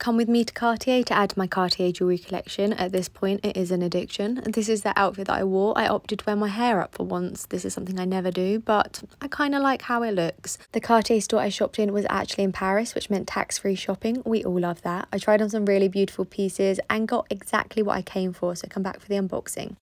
come with me to Cartier to add to my Cartier jewellery collection. At this point, it is an addiction. This is the outfit that I wore. I opted to wear my hair up for once. This is something I never do, but I kind of like how it looks. The Cartier store I shopped in was actually in Paris, which meant tax-free shopping. We all love that. I tried on some really beautiful pieces and got exactly what I came for, so come back for the unboxing.